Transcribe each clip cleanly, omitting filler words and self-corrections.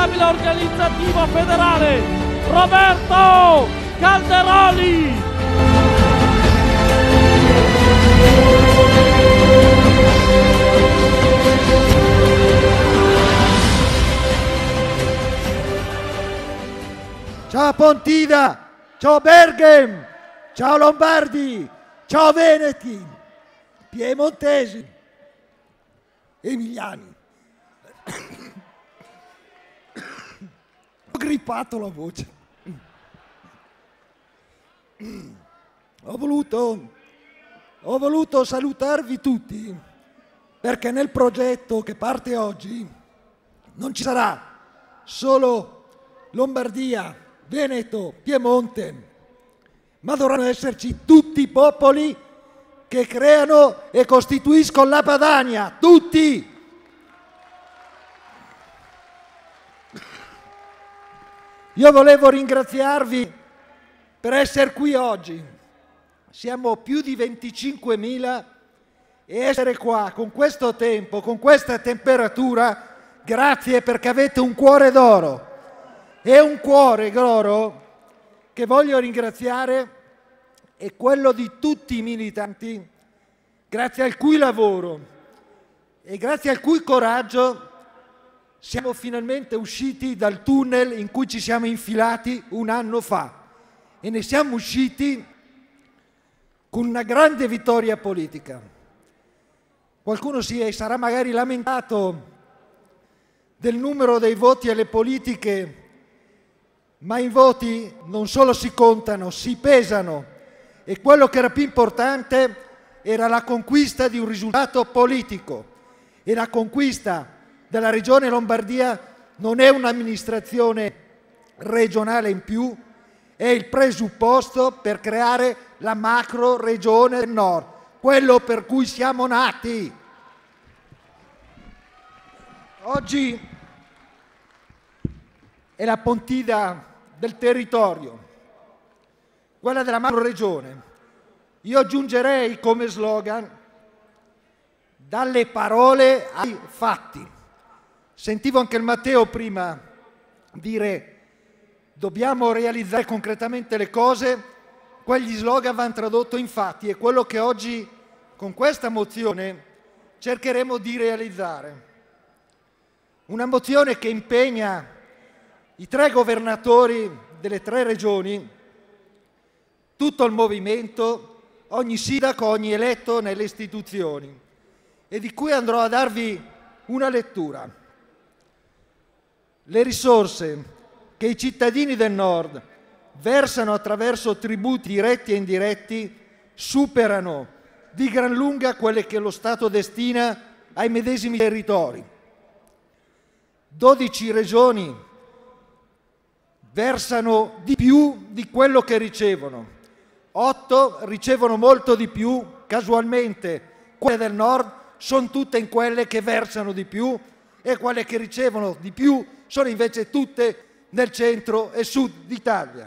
responsabile organizzativo federale, Roberto Calderoli. Ciao Pontida, ciao Berghem, ciao Lombardi, ciao Veneti, Piemontesi, Emiliani. Ho grippato la voce. Ho voluto salutarvi tutti perché nel progetto che parte oggi non ci sarà solo Lombardia, Veneto, Piemonte, ma dovranno esserci tutti i popoli che creano e costituiscono la Padania, tutti! Io volevo ringraziarvi per essere qui oggi. Siamo più di 25.000 e essere qua con questo tempo, con questa temperatura, grazie perché avete un cuore d'oro. E un cuore d'oro che voglio ringraziare è quello di tutti i militanti, grazie al cui lavoro e grazie al cui coraggio siamo finalmente usciti dal tunnel in cui ci siamo infilati un anno fa e ne siamo usciti con una grande vittoria politica. Qualcuno sarà magari lamentato del numero dei voti alle politiche, ma i voti non solo si contano, si pesano e quello che era più importante era la conquista di un risultato politico e la conquista della Regione Lombardia non è un'amministrazione regionale in più, è il presupposto per creare la macro regione del Nord, quello per cui siamo nati. Oggi è la Pontida del territorio, quella della macro regione. Io aggiungerei come slogan: dalle parole ai fatti. Sentivo anche il Matteo prima dire dobbiamo realizzare concretamente le cose, quegli slogan vanno tradotti in fatti, è quello che oggi con questa mozione cercheremo di realizzare. Una mozione che impegna i 3 governatori delle 3 regioni, tutto il movimento, ogni sindaco, ogni eletto nelle istituzioni e di cui andrò a darvi una lettura. Le risorse che i cittadini del Nord versano attraverso tributi diretti e indiretti superano di gran lunga quelle che lo Stato destina ai medesimi territori. 12 regioni versano di più di quello che ricevono, 8 ricevono molto di più, casualmente quelle del Nord sono tutte in quelle che versano di più e quelle che ricevono di più sono invece tutte nel centro e sud d'Italia.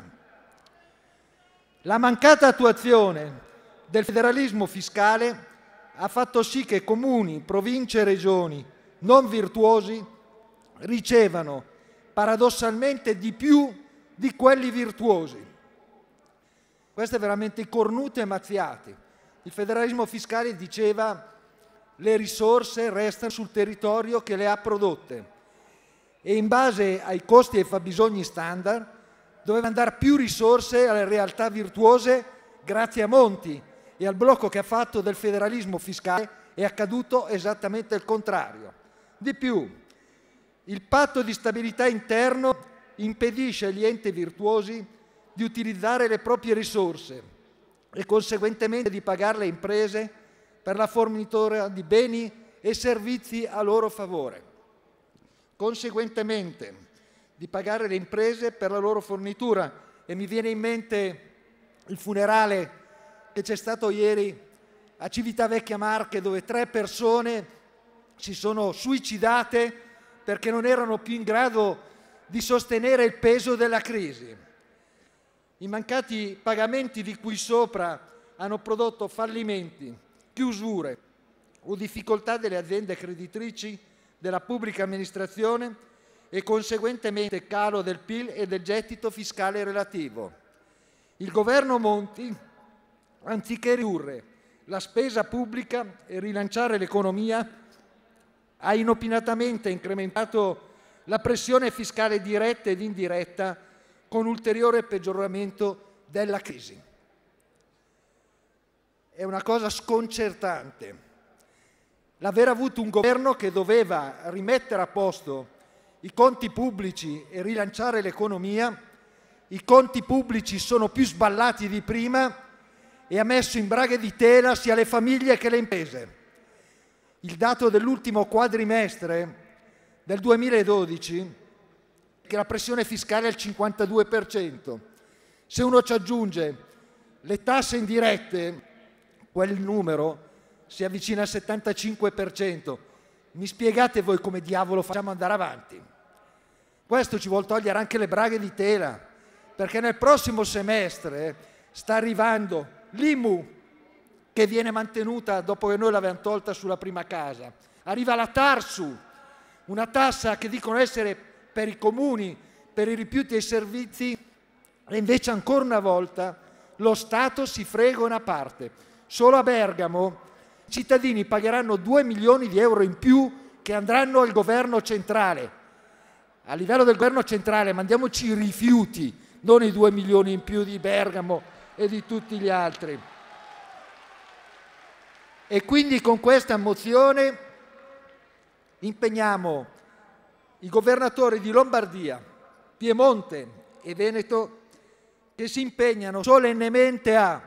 La mancata attuazione del federalismo fiscale ha fatto sì che comuni, province e regioni non virtuosi ricevano paradossalmente di più di quelli virtuosi. Questo è veramente cornuto e mazziati. Il federalismo fiscale diceva le risorse restano sul territorio che le ha prodotte e in base ai costi e ai fabbisogni standard doveva andare più risorse alle realtà virtuose. Grazie a Monti e al blocco che ha fatto del federalismo fiscale è accaduto esattamente il contrario. Di più, il patto di stabilità interno impedisce agli enti virtuosi di utilizzare le proprie risorse e conseguentemente di pagare le imprese per la fornitura di beni e servizi a loro favore. Conseguentemente di pagare le imprese per la loro fornitura. E mi viene in mente il funerale che c'è stato ieri a Civitavecchia Marche, dove 3 persone si sono suicidate perché non erano più in grado di sostenere il peso della crisi. I mancati pagamenti di cui sopra hanno prodotto fallimenti, chiusure o difficoltà delle aziende creditrici della pubblica amministrazione e conseguentemente calo del PIL e del gettito fiscale relativo. Il governo Monti, anziché ridurre la spesa pubblica e rilanciare l'economia, ha inopinatamente incrementato la pressione fiscale diretta ed indiretta con ulteriore peggioramento della crisi. È una cosa sconcertante l'aver avuto un governo che doveva rimettere a posto i conti pubblici e rilanciare l'economia. I conti pubblici sono più sballati di prima e ha messo in braghe di tela sia le famiglie che le imprese. Il dato dell'ultimo quadrimestre del 2012 è che la pressione fiscale è al 52%. Se uno ci aggiunge le tasse indirette, quel numero si avvicina al 75%. Mi spiegate voi come diavolo facciamo andare avanti? Questo ci vuol togliere anche le braghe di tela, perché nel prossimo semestre sta arrivando l'IMU, che viene mantenuta dopo che noi l'abbiamo tolta sulla prima casa. Arriva la TARSU, una tassa che dicono essere per i comuni, per i rifiuti e i servizi, e invece ancora una volta lo Stato si frega una parte. Solo a Bergamo i cittadini pagheranno 2 milioni di euro in più che andranno al governo centrale. A livello del governo centrale mandiamoci i rifiuti, non i 2 milioni in più di Bergamo e di tutti gli altri. E quindi con questa mozione impegniamo i governatori di Lombardia, Piemonte e Veneto che si impegnano solennemente a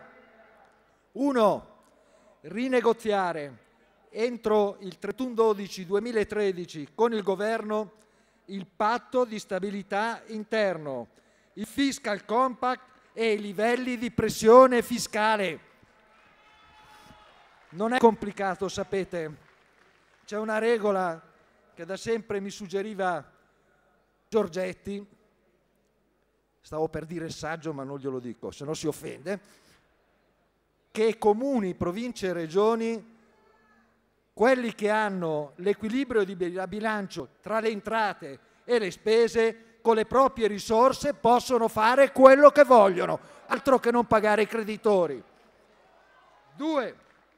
1. Rinegoziare entro il 31/12/2013 con il governo il patto di stabilità interno, il fiscal compact e i livelli di pressione fiscale. Non è complicato, sapete. C'è una regola che da sempre mi suggeriva Giorgetti, stavo per dire il saggio ma non glielo dico, se no si offende, che comuni, province e regioni, quelli che hanno l'equilibrio di bilancio tra le entrate e le spese, con le proprie risorse possono fare quello che vogliono, altro che non pagare i creditori. 2.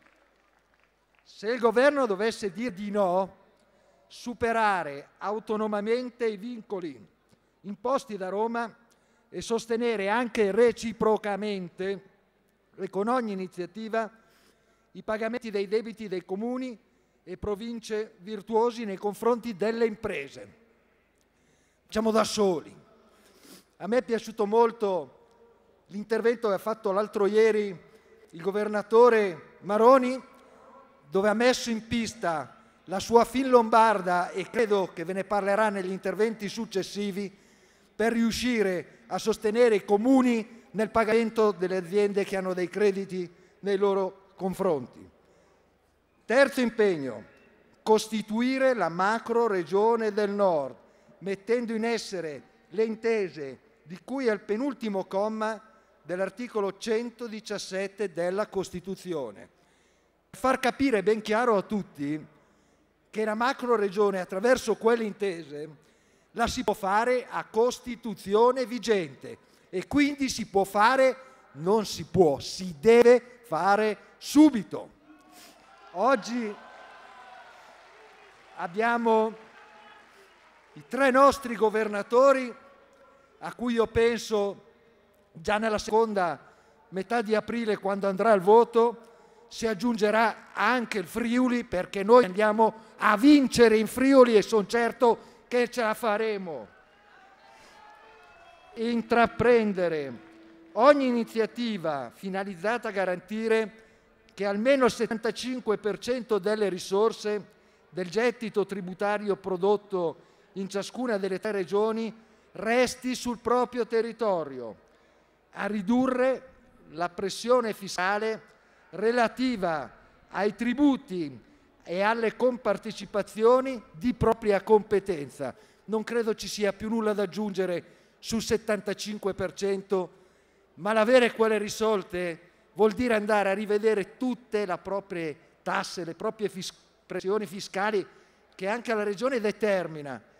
Se il governo dovesse dire di no, superare autonomamente i vincoli imposti da Roma e sostenere anche reciprocamente e con ogni iniziativa i pagamenti dei debiti dei comuni e province virtuosi nei confronti delle imprese. Facciamo da soli. A me è piaciuto molto l'intervento che ha fatto l'altro ieri il governatore Maroni, dove ha messo in pista la sua Fin Lombarda, e credo che ve ne parlerà negli interventi successivi, per riuscire a sostenere i comuni nel pagamento delle aziende che hanno dei crediti nei loro confronti. Terzo impegno: costituire la macro regione del Nord, mettendo in essere le intese di cui al penultimo comma dell'articolo 117 della Costituzione. Per far capire ben chiaro a tutti che la macro regione, attraverso quelle intese, la si può fare a Costituzione vigente e quindi si può fare, non si può, si deve fare subito. Oggi abbiamo i 3 nostri governatori, a cui io penso già nella seconda metà di aprile, quando andrà il voto, si aggiungerà anche il Friuli, perché noi andiamo a vincere in Friuli e sono certo che ce la faremo. Intraprendere ogni iniziativa finalizzata a garantire che almeno il 75% delle risorse del gettito tributario prodotto in ciascuna delle 3 regioni resti sul proprio territorio, a ridurre la pressione fiscale relativa ai tributi e alle compartecipazioni di propria competenza. Non credo ci sia più nulla da aggiungere sul 75%, ma l'avere quelle risolte vuol dire andare a rivedere tutte le proprie tasse, le proprie pressioni fiscali che anche la Regione determina,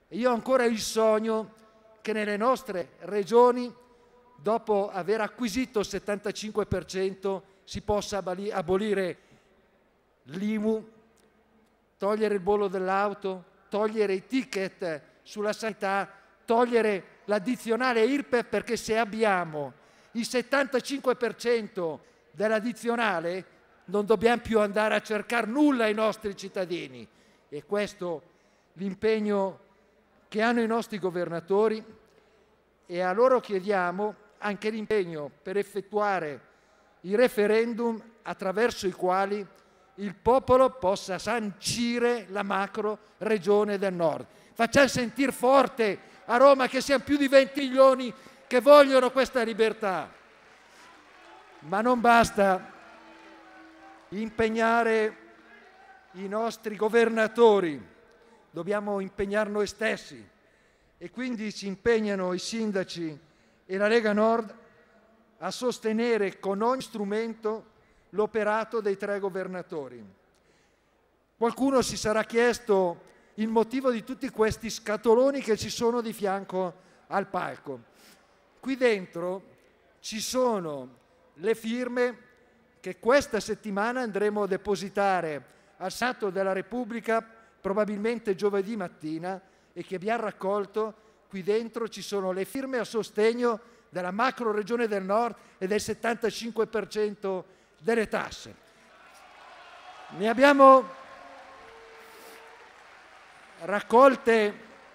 Io ho ancora il sogno che nelle nostre regioni, dopo aver acquisito il 75%, si possa abolire l'IMU, togliere il bollo dell'auto, togliere i ticket sulla sanità, togliere l'addizionale IRPEF, perché se abbiamo il 75% dell'addizionale non dobbiamo più andare a cercare nulla ai nostri cittadini. E questo l'impegno che hanno i nostri governatori, e a loro chiediamo anche l'impegno per effettuare i referendum attraverso i quali il popolo possa sancire la macro regione del Nord. Facciamo sentire forte a Roma che siamo più di 20 milioni che vogliono questa libertà. Ma non basta impegnare i nostri governatori, dobbiamo impegnare noi stessi, e quindi si impegnano i sindaci e la Lega Nord a sostenere con ogni strumento l'operato dei 3 governatori. Qualcuno si sarà chiesto il motivo di tutti questi scatoloni che ci sono di fianco al palco. Qui dentro ci sono le firme che questa settimana andremo a depositare al Senato della Repubblica, probabilmente giovedì mattina, e che abbiamo raccolto. Qui dentro ci sono le firme a sostegno della macro regione del Nord e del 75% delle tasse. Ne abbiamo raccolte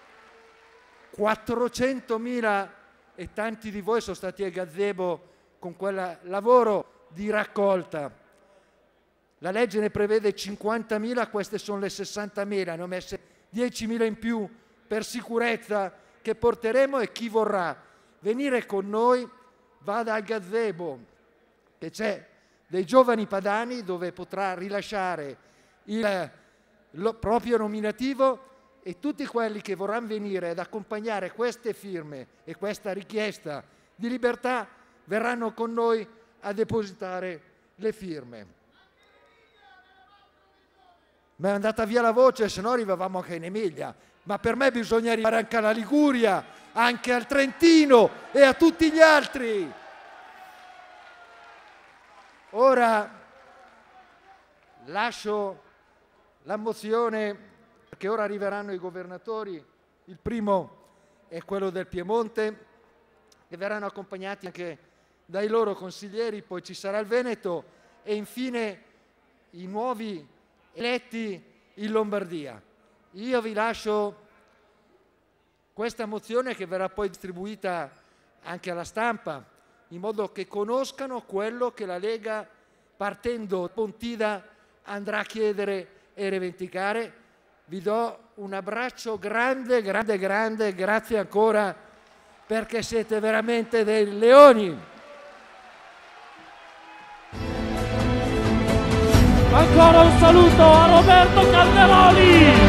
400.000 e tanti di voi sono stati a gazebo con quel lavoro di raccolta. La legge ne prevede 50.000, queste sono le 60.000, ne ho messe 10.000 in più per sicurezza, che porteremo, e chi vorrà venire con noi vada al gazebo che c'è dei giovani padani, dove potrà rilasciare il proprio nominativo, e tutti quelli che vorranno venire ad accompagnare queste firme e questa richiesta di libertà verranno con noi a depositare le firme. Ma è andata via la voce, se no arrivavamo anche in Emilia, ma per me bisogna arrivare anche alla Liguria, anche al Trentino e a tutti gli altri. Ora lascio la mozione, perché ora arriveranno i governatori. Il primo è quello del Piemonte, che verranno accompagnati anche dai loro consiglieri, poi ci sarà il Veneto e infine i nuovi eletti in Lombardia. Io vi lascio questa mozione, che verrà poi distribuita anche alla stampa, in modo che conoscano quello che la Lega, partendo da Pontida, andrà a chiedere e rivendicare. Vi do un abbraccio grande, grande, grande, grazie ancora, perché siete veramente dei leoni. Ancora un saluto a Roberto Calderoli.